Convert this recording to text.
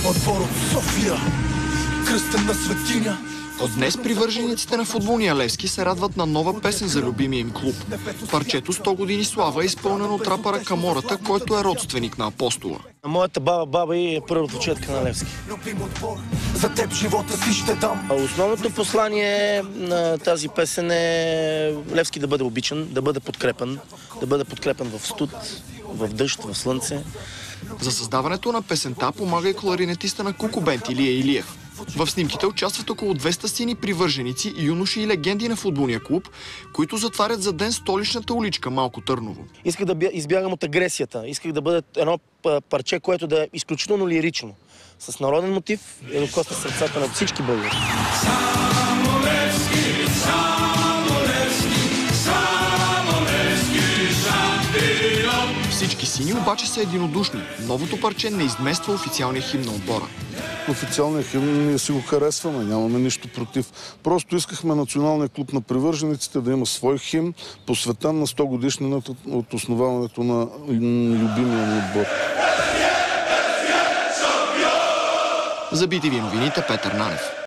Отбор от София, кръстена светиня. От днес привържениците на футболния Левски се радват на нова песен за любимия им клуб. Парчето «100 години слава» е изпълнено от рапъра Камората, който е родственик на Апостола. Моята баба е първата четка на Левски. За теб живота си ще дам. Основното послание на тази песен е Левски да бъде обичан, да бъде подкрепен в студ, в дъжд, в слънце. За създаването на песента помага и кларинетиста на Куку Бенд Илия Илиев. В снимките участват около 200 сини привърженици, юноши и легенди на футболния клуб, които затварят за ден столичната уличка Малко Търново. Исках да избягам от агресията. Исках да бъде едно парче, което да е изключително лирично. С народен мотив и да докосне сърцата на всички българи. Всички сини обаче са единодушни. Новото парче не измества официалния химн на отбора. Официалния химн ние си го харесваме, нямаме нищо против. Просто искахме Националния клуб на привържениците да има свой химн, посветен на 100 годишнината от основаването на любимия ни отбор. За BTV новините Петър Нанев.